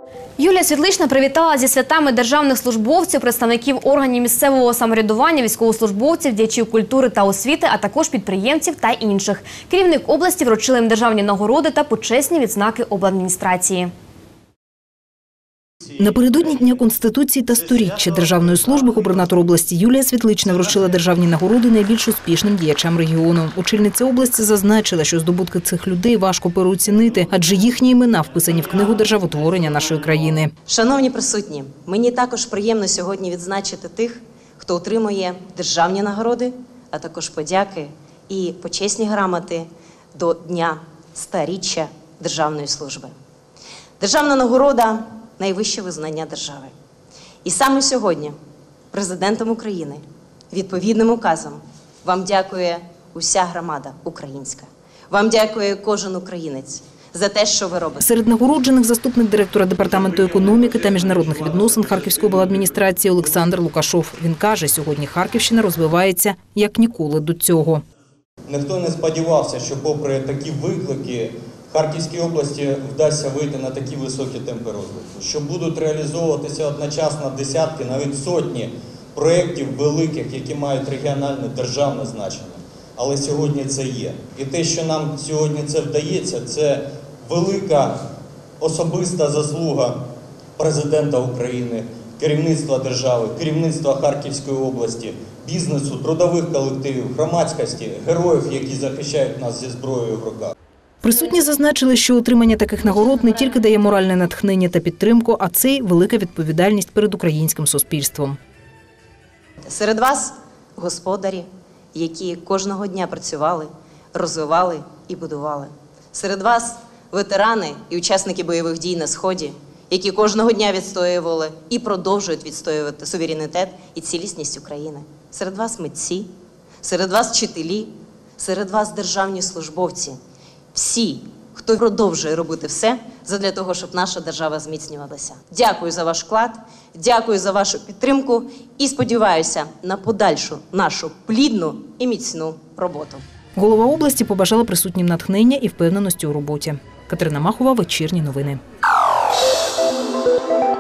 Юлія Світлична привітала зі святами державних службовців, представників органів місцевого самоврядування, військовослужбовців, діячів культури та освіти, а також підприємців та інших. Керівник області вручили їм державні нагороди та почесні відзнаки обладміністрації. Напередодні Дня Конституції та 100-річчя Державної служби губернатор області Юлія Світлична вручила державні нагороди найбільш успішним діячам регіону. Очільниця області зазначила, що здобутки цих людей важко переоцінити, адже їхні імена вписані в книгу державотворення нашої країни. Шановні присутні, мені також приємно сьогодні відзначити тих, хто отримує державні нагороди, а також подяки і почесні грамоти до Дня 100-річчя Державної служби. Державна нагорода – найвище визнання держави. І саме сьогодні Президентом України відповідним указом вам дякує уся громада українська. Вам дякує кожен українець за те, що ви робите. Серед нагороджених заступник директора Департаменту економіки та міжнародних відносин Харківської обладміністрації Олександр Лукашов. Він каже, сьогодні Харківщина розвивається як ніколи до цього. Ніхто не сподівався, що попри такі виклики Харківській області вдасться вийти на такі високі темпи розвитку, що будуть реалізовуватися одночасно десятки, навіть сотні проєктів великих, які мають регіональне державне значення. Але сьогодні це є. І те, що нам сьогодні це вдається, це велика особиста заслуга Президента України, керівництва держави, керівництва Харківської області, бізнесу, трудових колективів, громадськості, героїв, які захищають нас зі зброєю в руках. Присутні зазначили, що отримання таких нагород не тільки дає моральне натхнення та підтримку, а це й велика відповідальність перед українським суспільством. Серед вас господарі, які кожного дня працювали, розвивали і будували. Серед вас ветерани і учасники бойових дій на Сході, які кожного дня відстоювали і продовжують відстоювати суверенітет і цілісність України. Серед вас митці, серед вас вчителі, серед вас державні службовці. Всі, хто продовжує робити все задля того, щоб наша держава зміцнювалася. Дякую за ваш вклад, дякую за вашу підтримку і сподіваюся на подальшу нашу плідну і міцну роботу. Голова області побажала присутнім натхнення і впевненості у роботі. Катерина Махова, Вечірні новини.